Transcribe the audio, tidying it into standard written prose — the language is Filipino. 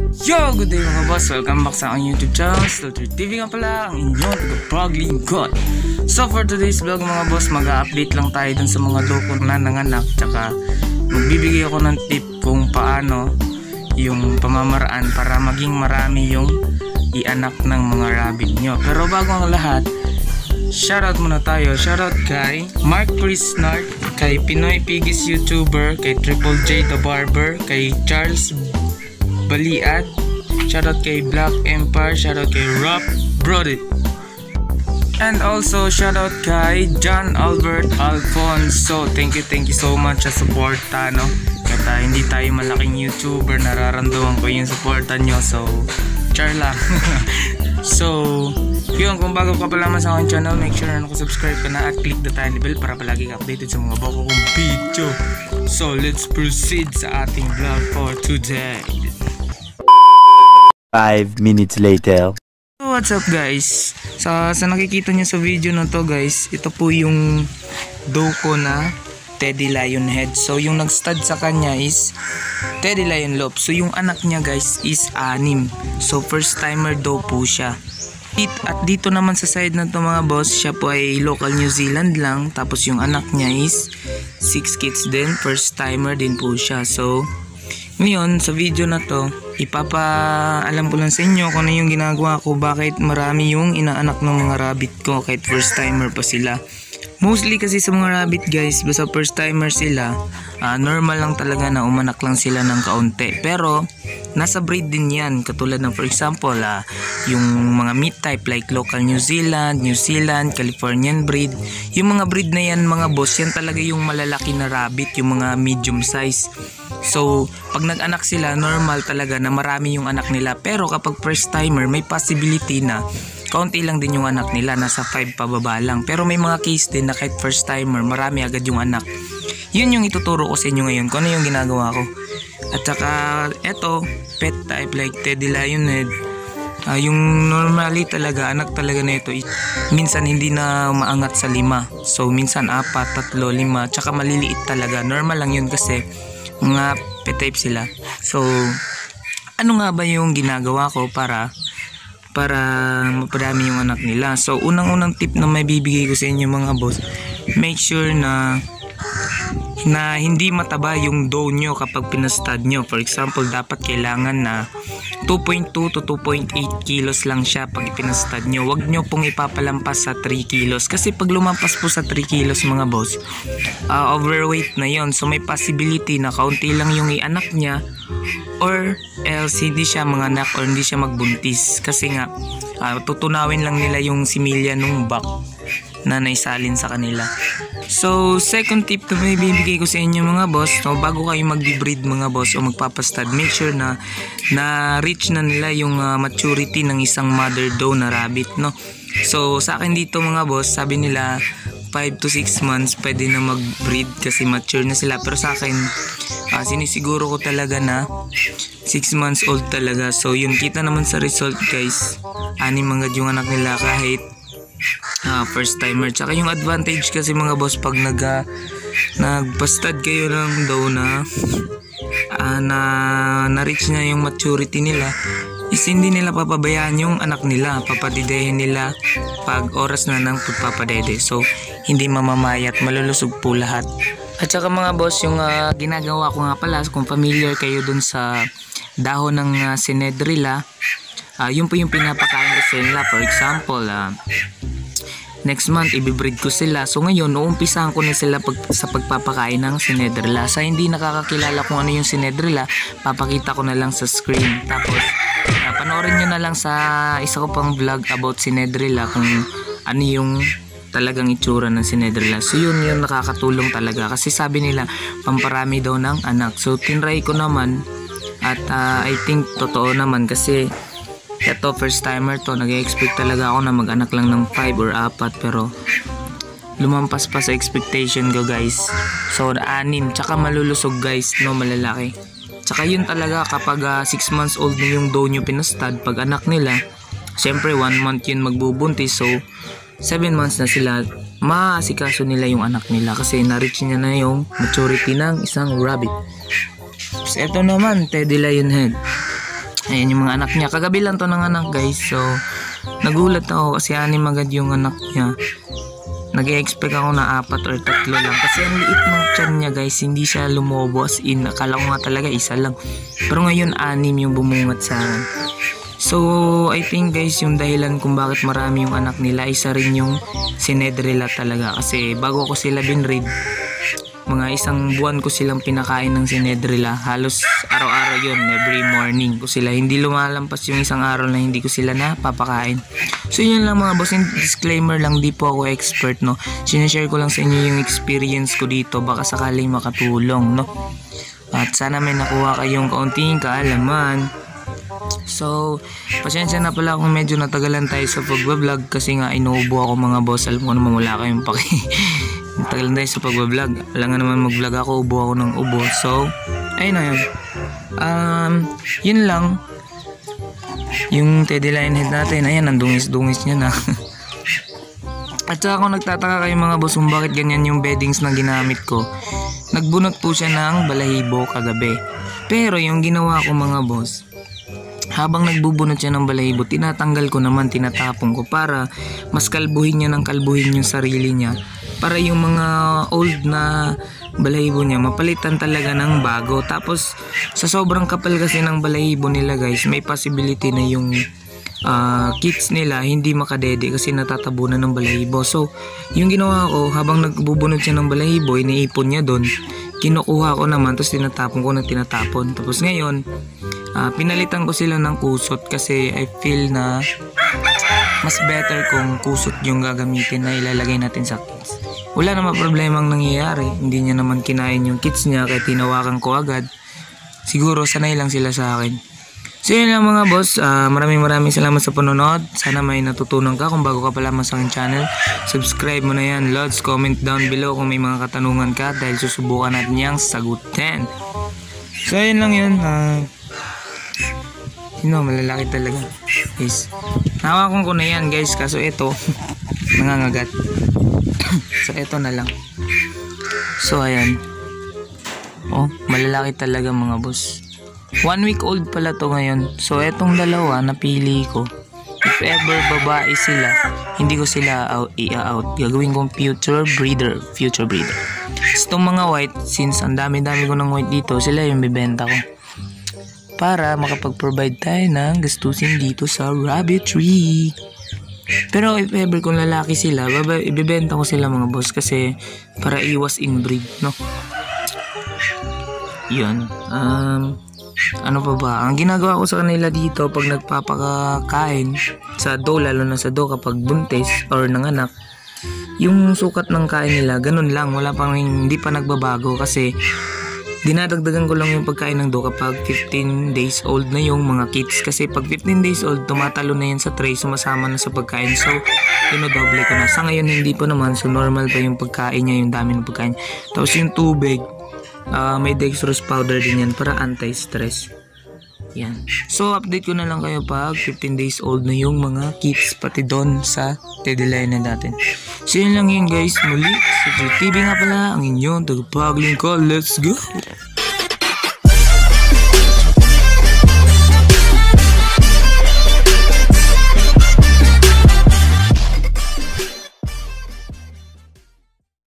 Yo! Good day mga boss! Welcome back sa aking YouTube channel, Slaughter TV nga pala, ang inyong taga-progling god. So for today's vlog mga boss, mag-update lang tayo dun sa mga loko na nanganak. Tsaka magbibigay ako ng tip kung paano yung pamamaraan para maging marami yung ianak ng mga rabbit nyo. Pero bago ang lahat, shoutout muna tayo. Shoutout kay Mark Chris Nart, kay Pinoy Piggies YouTuber, kay Triple J the Barber, kay Charles Baliad, shoutout kay Black Empire, shoutout kay Rob Brodit, and also shoutout kay John Albert Alfonso. Thank you so much sa suporta, no? Kahit hindi tayo malaking YouTuber, nararamdaman ko yung suporta nyo, so char lang. So yun, kung bago ka pa lamang sa aking channel, make sure na subscribe ka na at click the tiny bell para palagi ka updated sa mga bago kong video. So let's proceed sa ating vlog for today. 5 minutes later. So what's up guys? Sa nakikita nyo sa video na to guys, ito po yung doko na Teddy Lion Head. So yung nag-stud sa kanya is Teddy Lion Lop. So yung anak niya guys is 6. So first timer daw po siya. At dito naman sa side na to mga boss, siya po ay local New Zealand lang. Tapos yung anak niya is 6 kids din. First timer din po siya. So ngayon sa video na to, ipapaalam ko lang sa inyo kung ano yung ginagawa ko, bakit marami yung inaanak ng mga rabbit ko kahit first timer pa sila. Mostly kasi sa mga rabbit guys, basta first timer sila, normal lang talaga na umanak lang sila ng kaunti. Pero nasa breed din yan, katulad ng for example yung mga meat type like local New Zealand, Californian breed. Yung mga breed na yan mga boss, yan talaga yung malalaki na rabbit, yung mga medium size. So pag nag-anak sila, normal talaga na marami yung anak nila. Pero kapag first timer, may possibility na kaunti lang din yung anak nila, nasa 5 pababa lang. Pero may mga case din na kahit first timer, marami agad yung anak. Yun yung ituturo ko sa inyo ngayon, kung ano yung ginagawa ko. At saka eto, pet type like Teddy Lion Head, yung normally talaga, anak talaga na ito, minsan hindi na maangat sa 5. So minsan 4, 3, 5, tsaka maliliit talaga. Normal lang yun kasi mga pet type sila. So ano nga ba yung ginagawa ko para mapadami yung anak nila? So unang tip na may bibigay ko sa inyo mga boss, make sure na hindi mataba yung dough nyo kapag pinastud nyo. For example, dapat kailangan na 2.2 to 2.8 kilos lang siya pag pinastud nyo. Huwag nyo pong ipapalampas sa 3 kilos kasi pag lumampas po sa 3 kilos mga boss, overweight na yon. So may possibility na kaunti lang yung ianak niya, or else hindi siya manganak or hindi siya magbuntis kasi nga tutunawin lang nila yung similya nung back na naisalin sa kanila. So second tip na may bibigay ko sa inyo mga boss, no, bago kayo mag-breed mga boss o magpapastud, make sure na reach na nila yung maturity ng isang mother doe na rabbit, no. So sa akin dito mga boss, sabi nila 5 to 6 months pwede na mag-breed kasi mature na sila. Pero sa akin, sinisiguro ko talaga na 6 months old talaga. So yun, kita naman sa result guys, 6 mga yung anak nila kahit first timer. Tsaka yung advantage kasi mga boss, pag nagpastud kayo lang daw na reach na yung maturity nila, is hindi nila papabayaan yung anak nila, papadidehin nila pag oras na ng pagpapadede. So hindi mamamayat, malulusog po lahat. At saka mga boss, yung ginagawa ko nga pala, kung familiar kayo dun sa dahon ng Sinedrilla, yun po yung pinapakain ko sa nila. For example, next month ibibreed ko sila. So ngayon, uumpisahan ko na sila sa pagpapakain ng Sinedrilla. Sa hindi nakakakilala kung ano yung Sinedrilla, papakita ko na lang sa screen. Tapos panoorin nyo na lang sa isa ko pang vlog about Sinedrilla kung ano yung talagang itsura ng Sinedrilla. So yun nakakatulong talaga kasi sabi nila pamparami daw ng anak. So tinry ko naman at I think totoo naman kasi eto first timer to, nag-expect talaga ako na mag-anak lang ng 5 or 4 pero lumampas pa sa expectation ko guys. So 6, tsaka malulusog guys, no, malalaki. Tsaka yun talaga kapag 6 months old na yung doe nyo pinastud, pag anak nila, syempre 1 month yun magbubuntis. So 7 months na sila, maasikaso nila yung anak nila kasi na-reach niya na yung maturity ng isang rabbit. So ito naman, Teddy Lion Head. Ayan yung mga anak niya. Kagabi lang to ng anak guys. So, nagulat ako kasi 6 agad yung anak niya. Nag-expect ako na 4 or 3 lang. Kasi ang liit ng tiyan niya guys. Hindi siya lumobo as in. Akala ko nga talaga isa lang. Pero ngayon 6 yung bumungat sa akin. So, I think guys yung dahilan kung bakit marami yung anak nila, isa rin yung sinedrila talaga. Kasi bago ko sila binread, mga 1 buwan ko silang pinakain ng sinedrila. Halos araw-araw yun, every morning ko sila. Hindi lumalampas yung 1 araw na hindi ko sila napapakain. So yun lang mga boss, disclaimer lang, di po ako expert no. Sinashare ko lang sa inyo yung experience ko dito, baka sakaling makatulong no. At sana may nakuha kayong kaunting kaalaman. So, pasensya na pala kung medyo natagalan tayo sa pagbablog kasi nga inuubo ako mga boss. Alam ko naman wala kayong paki. Natagalan tayo sa pagbablog. Alam nga naman mag-vlog ako, ubo ako ng ubo. So, ayun na yun. Yun lang. Yung Teddy Lionhead natin, ayan, ang dungis-dungis niya na. At saka kung nagtataka kayo mga boss kung bakit ganyan yung beddings na ginamit ko, nagbunot po siya ng balahibo kagabi. Pero yung ginawa ko mga boss, habang nagbubunot siya ng balahibo, tinatanggal ko naman, tinatapon ko para mas kalbuhin niya ng kalbuhin yung sarili niya. Para yung mga old na balahibo niya, mapalitan talaga ng bago. Tapos, sa sobrang kapal kasi ng balahibo nila guys, may possibility na yung kids nila hindi makadede kasi natatabunan ng balahibo. So, yung ginawa ko, habang nagbubunot siya ng balahibo, iniipon niya doon. Kinukuha ko naman, tapos tinatapon ko na tinatapon. Tapos ngayon, pinalitan ko sila ng kusot kasi I feel na mas better kung kusot yung gagamitin na ilalagay natin sa kids. Wala naman problemang nangyayari. Hindi niya naman kinain yung kids niya kaya tinawakan ko agad. Siguro sanay lang sila sa akin. So yun lang mga boss, maraming salamat sa panonood. Sana may natutunan ka. Kung bago ka pa lamang sa aking channel, subscribe mo na yan lods. Comment down below kung may mga katanungan ka dahil susubukan natin yang sagutin. So yun lang yun. Malalaki talaga guys. Hawakan ko na yan guys, kaso ito nangangagat. So ito na lang. So ayan. Malalaki talaga mga boss. 1 week old pala to ngayon. So etong dalawa napili ko. If ever babae sila, hindi ko sila i-out. Gagawin kong future breeder. So itong mga white, since ang dami-dami ko ng white dito, sila yung bibenta ko. Para makapag-provide tayo ng gastusin dito sa rabbitry. Pero if ever kung lalaki sila, ibibenta ko sila mga boss kasi para iwas inbreed, no? Yun. Ano pa ba? Ang ginagawa ko sa kanila dito pag nagpapakain sa doe, lalo na sa doe kapag buntis or nanganak, yung sukat ng kain nila, ganun lang. Hindi pa nagbabago kasi dinadagdagan ko lang yung pagkain ng doe kapag 15 days old na yung mga kids. Kasi pag 15 days old, tumatalo na yan sa tray, sumasama na sa pagkain. So, dinodoble ko na. Sa ngayon, hindi pa naman. So, normal pa yung pagkain niya, yung dami ng pagkain. Tapos yung tubig, may dextrose powder din yan para anti-stress. Yan. So, update ko na lang kayo pag 15 days old na yung mga kids, pati doon sa Teddy Lionhead natin. So, yun lang yun guys. Muli, sa TV nga pala, ang inyong tagapaglingkod. Let's go!